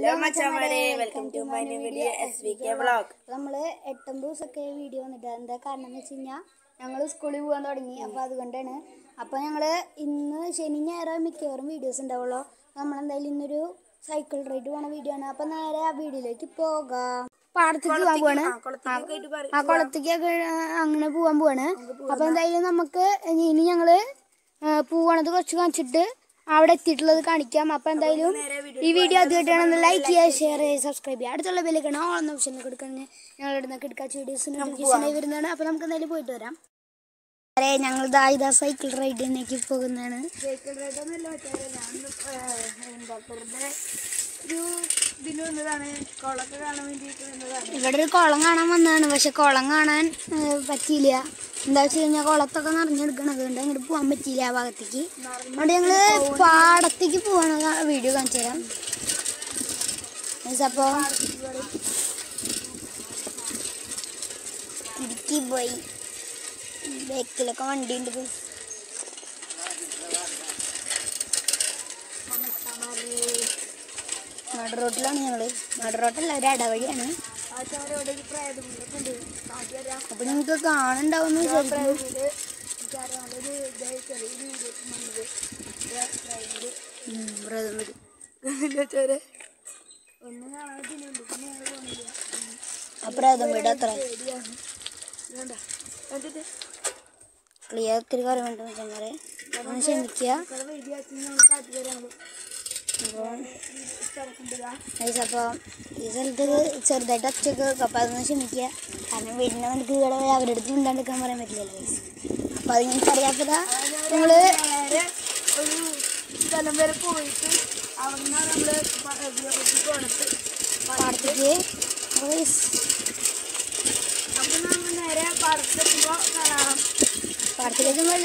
Hello മച്ചാമാരെ, welcome to my new video SVK vlog. നമ്മൾ 8 ദിവസമൊക്കെ വീഡിയോ വന്നിട്ട് എന്താ കാരണം എന്ന് വെച്ച് കഴിഞ്ഞാൽ ഞങ്ങൾ സ്കൂളിൽ പോകാൻ തുടങ്ങി. അപ്പോൾ അതുകൊണ്ടാണ്. അപ്പോൾ ഞങ്ങൾ ഇന്ന് ശനി ഞായറും മിക്കവാറും വീഡിയോസ് ഉണ്ടാവുള്ളൂ. നമ്മളെന്തായാലും ഇന്നൊരു സൈക്കിൾ റൈഡ് പോണ വീഡിയോ ആണ്. അപ്പോൾ നേരെ ആ വീഡിയോയിലേക്ക് പോകാം. പാടത്തേക്ക് പോകാൻ പോവാണ്. ആ കുളത്തേക്കൊക്കെ അങ്ങനെ പോകാൻ പോവാണ്. അപ്പോൾ എന്തായാലും നമുക്ക് ഇനി ഞങ്ങൾ പോവാണത് കുറച്ച് കാണിച്ചിട്ട് അവിടെ എത്തിയിട്ടുള്ളത് കാണിക്കാം. അപ്പോൾ എന്തായാലും ഈ വീഡിയോ ആദ്യമായിട്ടാണ് ലൈക്ക് ചെയ്യുക, ഷെയർ ചെയ്യുക, സബ്സ്ക്രൈബ് ചെയ്യുക. അടുത്തുള്ള ബെല്ലിക്കണം ഓൺ ഓപ്ഷനിൽ കൊടുക്കാൻ ഞങ്ങളുടെ കിടക്കാച്ച വീഡിയോസിന് വരുന്നതാണ്. അപ്പോൾ നമുക്ക് എന്തായാലും പോയിട്ട് വരാം. അതെ, ഞങ്ങൾ ഇതാ സൈക്കിൾ റൈഡിലേക്ക് പോകുന്നതാണ്. സൈക്കിൾ റൈഡൊന്നുമല്ല, ഇതിന് വന്നതാണ്, കുളമൊക്കെ കാണാൻ വേണ്ടിയിട്ട് വന്നതാണ്. ഇവിടെ ഒരു കുളം കാണാൻ വന്നതാണ്. പക്ഷെ കുളം കാണാൻ പറ്റിയില്ല. എന്താ വെച്ച് കഴിഞ്ഞാൽ കുളത്തൊക്കെ നിറഞ്ഞെടുക്കണം. അതുകൊണ്ട് അങ്ങോട്ട് പോകാൻ പറ്റിയില്ല ആ ഭാഗത്തേക്ക്. അതുകൊണ്ട് ഞങ്ങൾ പാടത്തേക്ക് പോവാണ്. വീഡിയോ കാണിച്ചു തരാം. അപ്പോൾ ഇടുക്കി പോയി ബേക്കിലൊക്കെ വണ്ടി ഉണ്ട്. നട റോട്ടിലാണ് ഞങ്ങൾ. നട റോട്ടല്ല, ഒരു ഇടവഴിയാണ്. അപ്പൊ നിങ്ങൾക്ക് കാണണ്ടാവുന്ന പ്രേതം വീട് അത്ര ക്ലിയർ ഒത്തിരി കറി വേണ്ട ചങ്ങാരെ. ക്ഷമിക്കുക. അപ്പോൾ ഈ സ്ഥലത്ത് ചെറുതായിട്ട് ഒച്ചയൊക്കെ വെക്കും. അപ്പോൾ അതൊന്ന് ക്ഷമിക്കുക. കാരണം വീടിൻ്റെ നമുക്ക് ഇവിടെ അവരുടെ അടുത്ത് മിണ്ടാണ്ടിരിക്കാൻ പറയാൻ പറ്റില്ലല്ലോ ഗൈസ്. അപ്പോൾ അത് ഞങ്ങൾക്ക് അറിയാത്തതാ. നമ്മൾ ഒരു സ്ഥലം വരെ പോയിട്ട് അവിടെ നിന്നാണ് നമ്മൾ പാടത്തേക്ക് നമ്മൾ നേരെ പാടത്തെത്തുമ്പോൾ കാണാം. പാടത്തേക്കൊന്നുമല്ല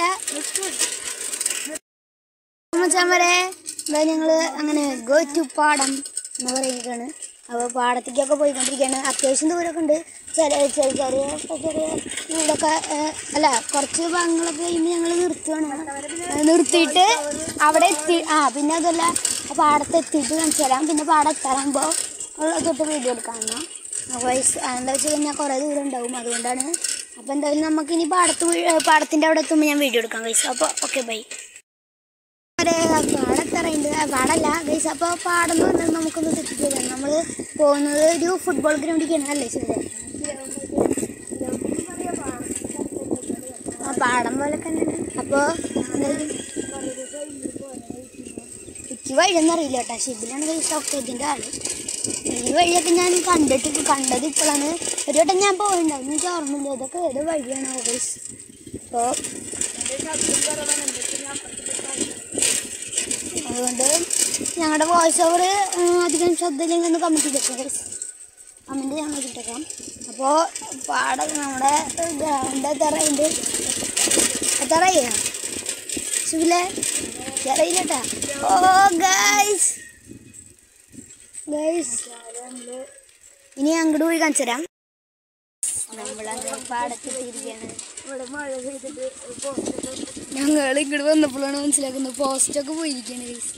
വരെ എന്താ ഞങ്ങൾ അങ്ങനെ ഗോ ടു പാടം എന്ന് പറയുകയാണ്. അപ്പോൾ പാടത്തേക്കൊക്കെ പോയിക്കൊണ്ടിരിക്കുകയാണ്. അത്യാവശ്യം ദൂരമൊക്കെ ഉണ്ട്. ചെറിയ വീടൊക്കെ അല്ല, കുറച്ച് ഭാഗങ്ങളൊക്കെ കഴിയുമ്പോൾ ഞങ്ങൾ നിർത്തിയിട്ട് അവിടെ എത്തി. പിന്നെ അതല്ല പാടത്ത് എത്തിയിട്ട് കാണിച്ചു തരാം. പിന്നെ പാടം എത്താറാകുമ്പോൾ തൊട്ട് വീഡിയോ എടുക്കാമെന്നാ. അപ്പോൾ എന്താ വെച്ച് കഴിഞ്ഞാൽ കുറേ ദൂരം ഉണ്ടാവും. അതുകൊണ്ടാണ്. അപ്പോൾ എന്തായാലും നമുക്കിനി പാടത്തിൻ്റെ അവിടെ എത്തുമ്പോൾ ഞാൻ വീഡിയോ എടുക്കാം ഗൈസ്. അപ്പോൾ ഓക്കെ, ബൈ. പാടത്തറയുണ്ട്, പാടല്ല ഗൈസ്. അപ്പോൾ പാടം എന്ന് പറഞ്ഞാൽ നമുക്കൊന്ന് തെറ്റിച്ച് തരാം. നമ്മൾ പോകുന്നത് ഒരു ഫുട്ബോൾ ഗ്രൗണ്ടിലേക്കാണ് അല്ലേ ശരി? ആ പാടം പോലെ തന്നെ. അപ്പോൾ എന്തായാലും എനിക്ക് വഴിയൊന്നും അറിയില്ല കേട്ടോ. ഷിബിലാണ് ഗൈസ് ഒക്കെ ഇതിൻ്റെ ആള്. ഈ വഴിയൊക്കെ ഞാൻ കണ്ടത് ഇപ്പോഴാണ്. ഒരു വട്ടം ഞാൻ പോയിട്ടുണ്ടാവും, എനിക്ക് ഓർമ്മയില്ല. ഇതൊക്കെ ഏത് വഴിയാണോ ഗൈസ്? അപ്പോൾ അതുകൊണ്ട് ഞങ്ങളുടെ വോയിസ് ഓവർ അധികം ശ്രദ്ധയില്ലെങ്കിൽ ഒന്ന് കമൻറ്റ് ചെയ്തേക്കാം ഗൈസ്. കമൻറ്റ് ഞാൻ നോക്കിയിട്ടേക്കാം. അപ്പോൾ പാടം നമ്മുടെ ഗ്രൗണ്ട് എത്തറയ്യ ശിവിലെ അറിയില്ല കേട്ടാ. ഓ ഗൈസ് ഇനി അങ്ങോട്ട് പോയി കാണിച്ചു തരാം. നമ്മളങ്ങനെ പാടത്തെത്തിയിരിക്കുകയാണ്. ഞങ്ങൾ ഇങ്ങോട്ട് വന്നപ്പോഴാണ് മനസ്സിലാക്കുന്നത് പോസ്റ്റൊക്കെ പോയിരിക്കുകയാണ് ഗൈസ്.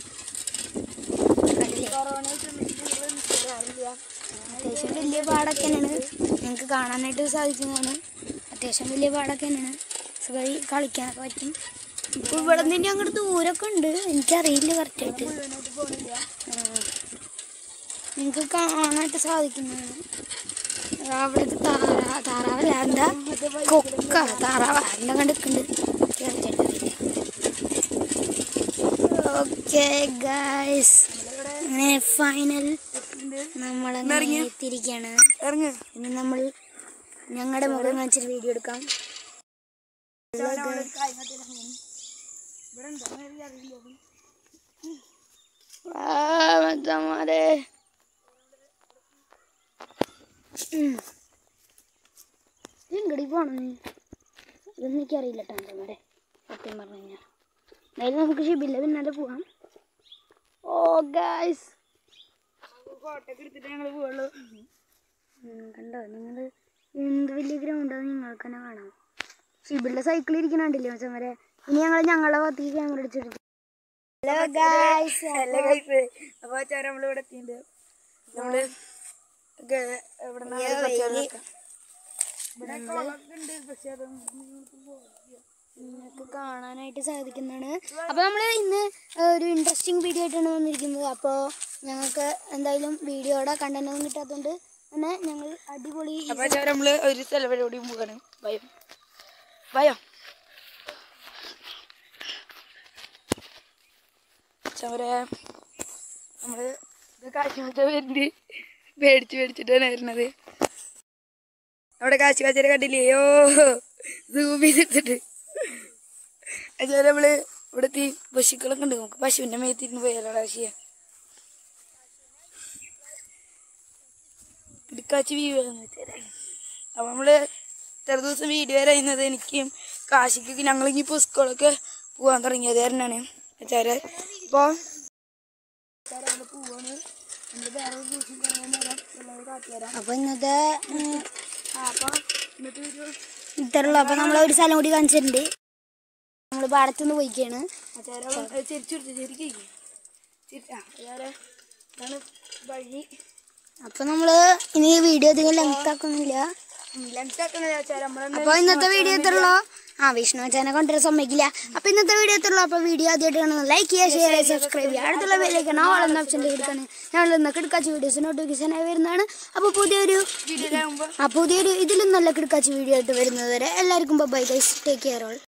അത്യാവശ്യം വലിയ പാടൊക്കെ തന്നെയാണ്. ഞങ്ങൾക്ക് കാണാനായിട്ട് സാധിക്കുന്നതാണ്. അത്യാവശ്യം വലിയ പാടൊക്കെ തന്നെയാണ്. സുഖമായി കളിക്കാനൊക്കെ പറ്റും. ഇപ്പോൾ ഇവിടെ നിന്ന് അങ്ങോട്ട് ദൂരമൊക്കെ ഉണ്ട്. എനിക്കറിയില്ല കറക്റ്റായിട്ട്. നിങ്ങൾക്ക് കാണാനായിട്ട് സാധിക്കുന്നതാണ്. അവിടുത്തെ താറാവല്ല, എന്താ കൊക്ക താറാവ എല്ലാം കണ്ടിട്ടുണ്ട്. ഓക്കെ ഗൈസ്, അങ്ങനെ ഫൈനൽ നമ്മളങ്ങനെ എത്തിയിരിക്കുകയാണ്. ഇനി നമ്മൾ ഞങ്ങളുടെ മുഖം കാണിച്ചിട്ട് വീഡിയോ എടുക്കാം. ഇങ്ങടി പോണം. ഇതൊന്നും എനിക്കറിയില്ല കേട്ടോ എൻ്റെ സത്യം പറഞ്ഞു കഴിഞ്ഞാൽ. എന്തായാലും നമുക്ക് ഷിബില്ല പിന്നാലെ പോവാം. ഓ ഗൈസ്, ഫോട്ടോക്കെ എടുത്തിട്ട് ഞങ്ങൾ പോവുള്ളൂ. കണ്ടോ നിങ്ങൾ? എന്ത് വലിയ ഗ്രൗണ്ടാണ്, നിങ്ങൾക്ക് തന്നെ കാണാം. ഷിബിളിൻ്റെ സൈക്കിൾ ഇരിക്കണുണ്ടല്ലേ മച്ചന്മാരെ. ഇനി ഞങ്ങളുടെ ഭാഗത്തേക്ക് ക്യാമറ അടിച്ചെടുക്കും. ഹലോ ഗൈസ്, അപ്പോൾ നമ്മളിവിടെ എത്തിയിട്ടുണ്ട്. നമ്മള് നിങ്ങൾക്ക് കാണാനായിട്ട് സാധിക്കുന്നതാണ്. അപ്പോൾ നമ്മൾ ഇന്ന് ഒരു ഇൻട്രസ്റ്റിംഗ് വീഡിയോ ആയിട്ടാണ് വന്നിരിക്കുന്നത്. അപ്പോൾ ഞങ്ങൾക്ക് എന്തായാലും വീഡിയോയുടെ കണ്ടന്റ് ഒന്നും കിട്ടാത്തതുകൊണ്ട് തന്നെ ഞങ്ങൾ അടിപൊളി നമ്മള് ഒരു സ്ഥലപരിപാടിയും പോകാണ്. ഭയം ചവരെ നമ്മള് കാശിമച്ച വരുന്നത് പേടിച്ചിട്ടാണ് വരുന്നത്. അവിടെ കാശിമച്ചനെ കണ്ടില്ലേ? സൂം ചെയ്തിട്ട് അതുപോലെ നമ്മള് ഇവിടുത്തെ പശുക്കളൊക്കെ ഉണ്ട്. നമുക്ക് പശുവിന്റെ മേത്തിരുന്ന് പോയാലോ കാശിയ ഇടുക്കാച്ചി വീഡിയോ അപ്പൊ നമ്മള് ഇത്ര ദിവസം വീഡിയോ പറയുന്നത് എനിക്കും കാശിക്കൊക്കെ ഞങ്ങളിപ്പോൾ സ്കൂളൊക്കെ പോകാൻ തുടങ്ങിയത് കാരണമാണ് വെച്ചാല്. ഇപ്പൊ പോവാണ്. അപ്പോൾ ഇന്നത്തെ ഇത്രയുള്ളൂ. അപ്പോൾ നമ്മളൊരു സ്ഥലം കൂടി കാണിച്ചിട്ടുണ്ട്. നമ്മൾ പാടത്തുനിന്ന് പോയിക്കാണ്. വഴി. അപ്പോൾ നമ്മൾ ഇനി വീഡിയോ അധികം ലെങ്ത് ആക്കുന്നില്ല. അപ്പോൾ ഇന്നത്തെ വീഡിയോ എത്രയുള്ളൂ. വിഷ്ണു അച്ഛനെ കൊണ്ടുവരാൻ സമ്മതിക്കില്ല. അപ്പോൾ ഇന്നത്തെ വീഡിയോ എത്രയുള്ളൂ. അപ്പോൾ വീഡിയോ ആദ്യമായിട്ട് കാണുന്നത് ലൈക്ക് ചെയ്യുക, ഷെയർ ചെയ്യുക, സബ്സ്ക്രൈബ് ചെയ്യുക. അടുത്തുള്ള ബെല്ലൈക്കൺ ഓൾ എന്ന ഓപ്ഷൻ്റെ എടുക്കാണ്. ഞങ്ങൾ ഇന്ന് കിടക്കാച്ച വീഡിയോസ് നോട്ടിഫിക്കേഷനായി വരുന്നതാണ്. അപ്പോൾ പുതിയൊരു ഇതിലും നല്ല കിടക്കാച്ച വീഡിയോ ആയിട്ട് വരുന്നത് വരെ എല്ലാവർക്കും bye guys, take care all.